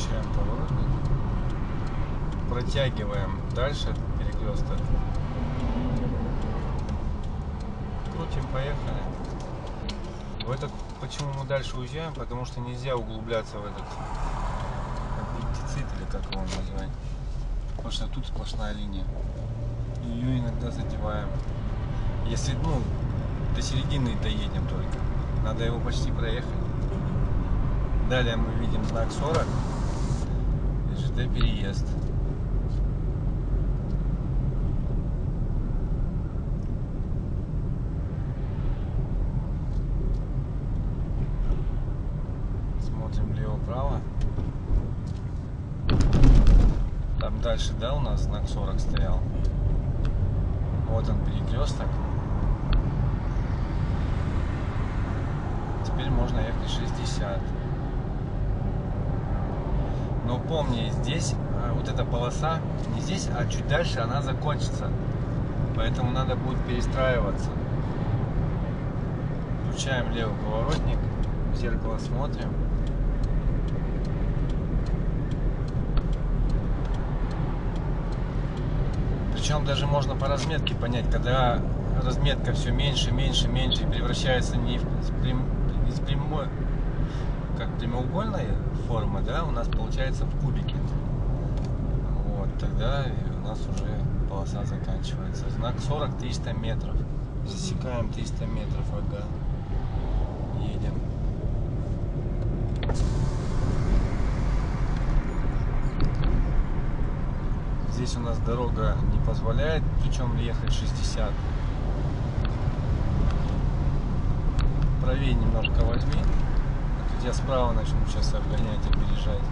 Включаем поворотник. Протягиваем дальше этот перекресток. Крутим, поехали. Почему мы дальше уезжаем? Потому что нельзя углубляться в этот аппендицит, или как его называть. Потому что тут сплошная линия. Ее иногда задеваем. Если, до середины доедем только. Надо его почти проехать. Далее мы видим знак 40. ЖД переезд. Смотрим лево-право. Там дальше, да, у нас знак 40 стоял. Вот он, перекресток. Теперь можно ехать 60. Но помни, здесь вот эта полоса, не здесь, а чуть дальше она закончится. Поэтому надо будет перестраиваться. Включаем левый поворотник, в зеркало смотрим. Причем даже можно по разметке понять, когда разметка все меньше, меньше, меньше и превращается не из прямой, как прямоугольной формы, да, у нас получается в кубике. Вот, тогда у нас уже полоса заканчивается. Знак 40, 300 метров. Засекаем 300 метров, ага. Едем. Здесь у нас дорога не позволяет, причем ехать 60. Правее немножко возьми. А тут я справа начну сейчас обгонять, опережать.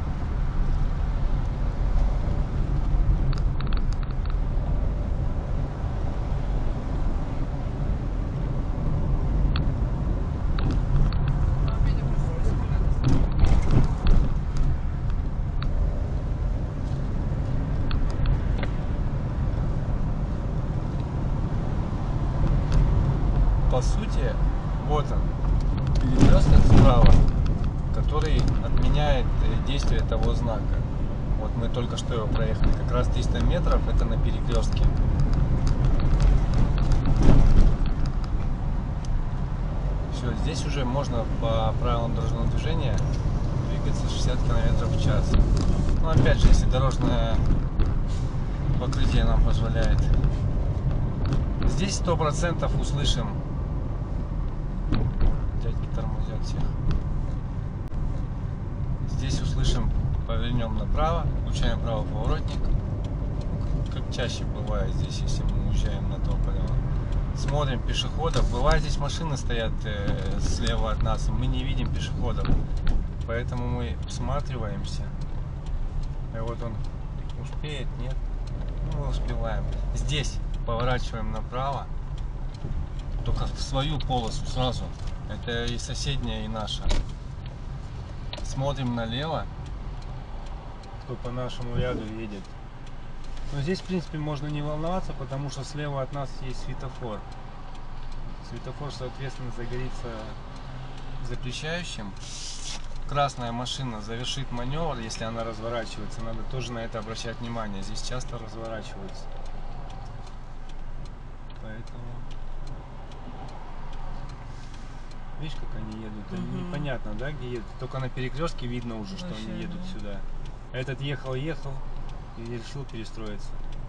По сути, вот он, перекресток справа, который отменяет действие того знака. Вот мы только что его проехали, как раз 300 метров, это на перекрестке. Все, здесь уже можно по правилам дорожного движения двигаться 60 км в час. Но опять же, если дорожное покрытие нам позволяет. Здесь 100% услышим. Дядьки тормозят всех. Здесь услышим, повернем направо, включаем правый поворотник. Как чаще бывает здесь, если мы уезжаем на тополево. Смотрим пешеходов. Бывает, здесь машины стоят слева от нас, и мы не видим пешеходов. Поэтому мы всматриваемся. И вот он успеет, нет? Ну, мы успеваем. Здесь поворачиваем направо, только в свою полосу сразу. Это и соседняя, и наша. Смотрим налево, кто по нашему ряду едет. Но здесь, в принципе, можно не волноваться, потому что слева от нас есть светофор. Светофор, соответственно, загорится запрещающим. Красная машина завершит маневр, если она разворачивается. Надо тоже на это обращать внимание. Здесь часто разворачиваются. Поэтому... Видишь, как они едут? Непонятно, да, где едут? Только на перекрестке видно уже, что они едут сюда. Этот ехал и решил перестроиться.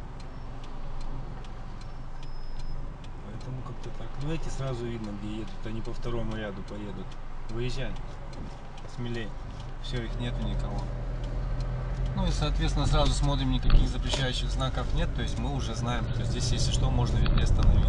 Поэтому как-то так. Ну, эти сразу видно, где едут. Они по второму ряду поедут. Выезжай. Смелее. Все, их нету никого. Ну и, соответственно, сразу смотрим, никаких запрещающих знаков нет. То есть мы уже знаем, что здесь, если что, можно везде остановиться.